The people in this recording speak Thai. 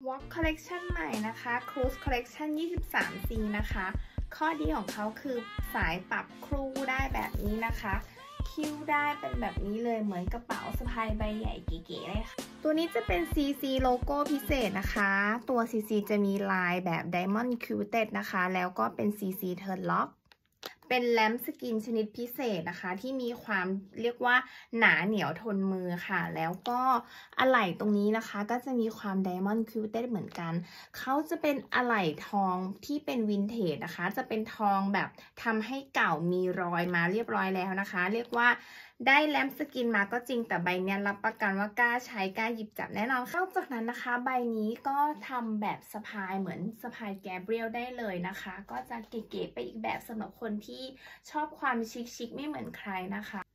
Walk Collection ใหม่นะคะ Cruise Collection 23C นะคะ ข้อดีของเขาคือสายปรับครูได้แบบนี้นะคะคิ้วได้เป็นแบบนี้เลยเหมือนกระเป๋าสะพายใบใหญ่เก๋ๆเลยค่ะตัวนี้จะเป็น CC โลโก้พิเศษนะคะตัว CC จะมีลายแบบ Diamond Quilted นะคะแล้วก็เป็น CC Turn Lock เป็นแลมสกินชนิดพิเศษนะคะที่มีความเรียกว่าหนาเหนียวทนมือค่ะแล้วก็อะไหล่ตรงนี้นะคะก็จะมีความ Diamond Quilted เหมือนกันเขาจะเป็นอะไหล่ทองที่เป็นวินเทจนะคะจะเป็นทองแบบทำให้เก่ามีรอยมาเรียบร้อยแล้วนะคะเรียกว่าได้แลมสกินมาก็จริงแต่ใบนี้รับประกันว่ากล้าใช้กล้าหยิบจับแน่นอนนอกจากนั้นนะคะใบนี้ก็ทำแบบสะพายเหมือนสะพายแกเบรียลได้เลยนะคะก็จะเก๋ๆไปอีกแบบสำหรับคนที่ชอบความชิคๆไม่เหมือนใครนะคะ